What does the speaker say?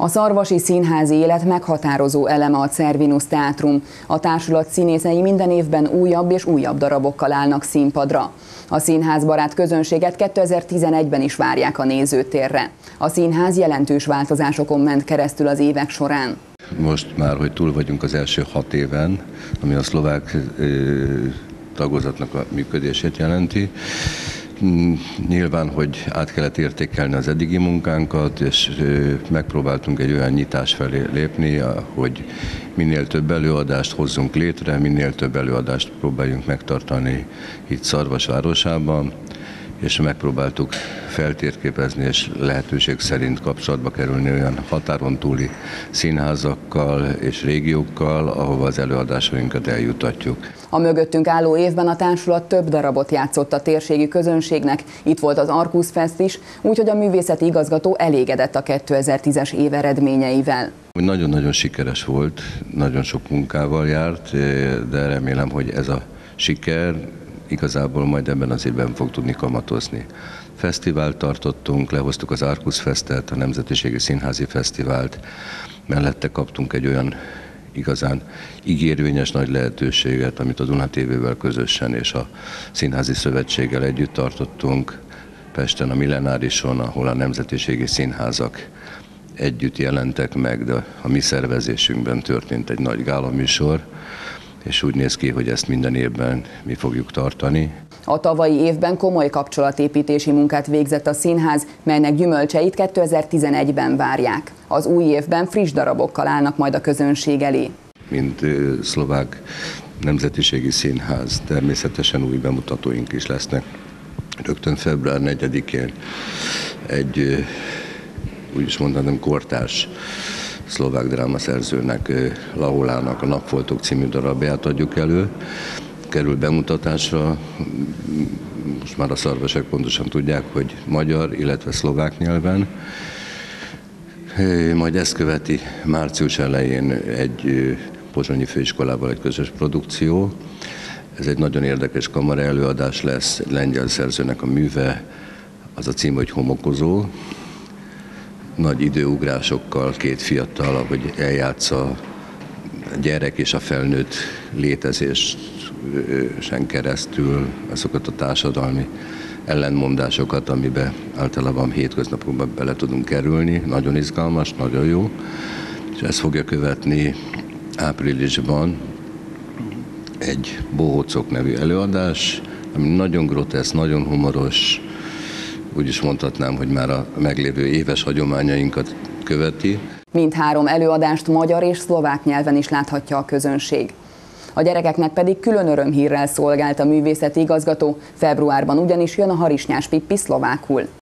A Szarvasi Színházi élet meghatározó eleme a Cervinus Teátrum. A társulat színészei minden évben újabb és újabb darabokkal állnak színpadra. A színházbarát közönséget 2011-ben is várják a nézőtérre. A színház jelentős változásokon ment keresztül az évek során. Most már, hogy túl vagyunk az első 6 éven, ami a szlovák tagozatnak a működését jelenti. Nyilván, hogy át kellett értékelni az eddigi munkánkat, és megpróbáltunk egy olyan nyitás felé lépni, hogy minél több előadást hozzunk létre, minél több előadást próbáljunk megtartani itt Szarvas városában, és megpróbáltuk feltérképezni és lehetőség szerint kapcsolatba kerülni olyan határon túli színházakkal és régiókkal, ahova az előadásainkat eljutatjuk. A mögöttünk álló évben a társulat több darabot játszott a térségi közönségnek, itt volt az Arkusz Fest is, úgyhogy a művészeti igazgató elégedett a 2010-es év eredményeivel. Nagyon-nagyon sikeres volt, nagyon sok munkával járt, de remélem, hogy ez a siker igazából majd ebben az évben fog tudni kamatozni. Fesztivált tartottunk, lehoztuk az Arkusz Festet, a Nemzetiségi Színházi Fesztivált, mellette kaptunk egy olyan igazán ígérvényes nagy lehetőséget, amit a Duna TV-vel közösen és a Színházi Szövetséggel együtt tartottunk Pesten, a Millenárison, ahol a nemzetiségi színházak együtt jelentek meg, de a mi szervezésünkben történt egy nagy gálaműsor, és úgy néz ki, hogy ezt minden évben mi fogjuk tartani. A tavalyi évben komoly kapcsolatépítési munkát végzett a színház, melynek gyümölcseit 2011-ben várják. Az új évben friss darabokkal állnak majd a közönség elé. Mint szlovák nemzetiségi színház, természetesen új bemutatóink is lesznek. Rögtön február 4-én egy, úgy is mondanám, kortárs szlovák drámaszerzőnek, Laholának a Napfoltok című darabját adjuk elő. Kerül bemutatásra, most már a szarvasek pontosan tudják, hogy magyar, illetve szlovák nyelven. Majd ezt követi március elején egy pozsonyi főiskolával egy közös produkció. Ez egy nagyon érdekes kamara előadás lesz, egy lengyel szerzőnek a műve, az a cím, hogy Homokozó. Nagy időugrásokkal két fiatal, ahogy eljátsza a gyerek és a felnőtt létezésen keresztül azokat a társadalmi ellentmondásokat, amiben általában hétköznapokban bele tudunk kerülni. Nagyon izgalmas, nagyon jó. És ezt fogja követni áprilisban egy Bohócok nevű előadás, ami nagyon groteszk, nagyon humoros, úgy is mondhatnám, hogy már a meglévő éves hagyományainkat követi. Mindhárom előadást magyar és szlovák nyelven is láthatja a közönség. A gyerekeknek pedig külön örömhírrel szolgált a művészeti igazgató, februárban ugyanis jön a Harisnyás Pippi szlovákul.